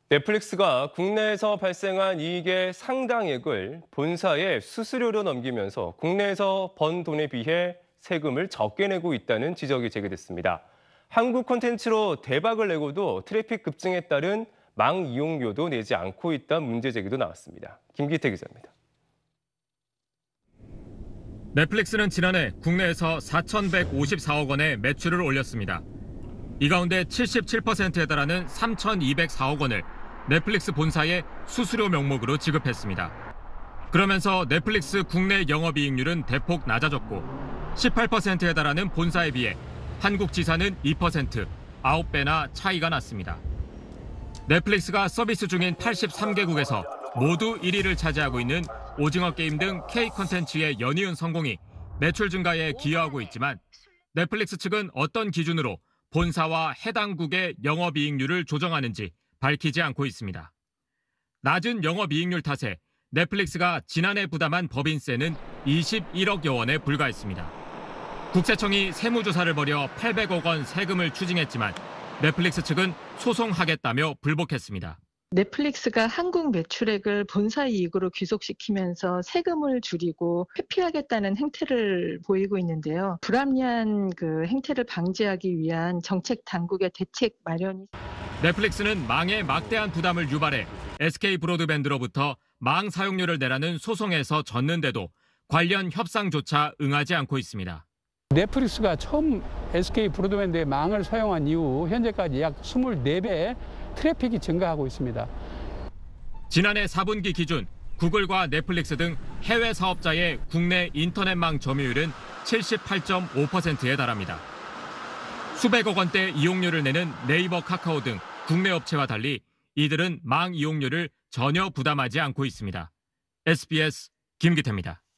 넷플릭스가 국내에서 발생한 이익의 상당액을 본사에 수수료로 넘기면서 국내에서 번 돈에 비해 세금을 적게 내고 있다는 지적이 제기됐습니다. 한국 콘텐츠로 대박을 내고도 트래픽 급증에 따른 망 이용료도 내지 않고 있다는 문제 제기도 나왔습니다. 김기태 기자입니다. 넷플릭스는 지난해 국내에서 4,154억 원의 매출을 올렸습니다. 이 가운데 77%에 달하는 3,204억 원을 넷플릭스 본사에 수수료 명목으로 지급했습니다. 그러면서 넷플릭스 국내 영업이익률은 대폭 낮아졌고 18%에 달하는 본사에 비해 한국 지사는 2%, 9배나 차이가 났습니다. 넷플릭스가 서비스 중인 83개국에서 모두 1위를 차지하고 있는 오징어 게임 등 K 콘텐츠의 연이은 성공이 매출 증가에 기여하고 있지만 넷플릭스 측은 어떤 기준으로 본사와 해당국의 영업이익률을 조정하는지 밝히지 않고 있습니다. 낮은 영업이익률 탓에 넷플릭스가 지난해 부담한 법인세는 21억여 원에 불과했습니다. 국세청이 세무조사를 벌여 800억 원 세금을 추징했지만 넷플릭스 측은 소송하겠다며 불복했습니다. 넷플릭스가 한국 매출액을 본사 이익으로 귀속시키면서 세금을 줄이고 회피하겠다는 행태를 보이고 있는데요. 불합리한 행태를 방지하기 위한 정책 당국의 대책 마련이. 넷플릭스는 망에 막대한 부담을 유발해 SK 브로드밴드로부터 망 사용료를 내라는 소송에서 졌는데도 관련 협상조차 응하지 않고 있습니다. 넷플릭스가 처음 SK 브로드밴드의 망을 사용한 이후 현재까지 약 24배 트래픽이 증가하고 있습니다. 지난해 4분기 기준 구글과 넷플릭스 등 해외 사업자의 국내 인터넷망 점유율은 78.5%에 달합니다. 수백억 원대 이용료를 내는 네이버, 카카오 등 국내 업체와 달리 이들은 망 이용료를 전혀 부담하지 않고 있습니다. SBS 김기태입니다.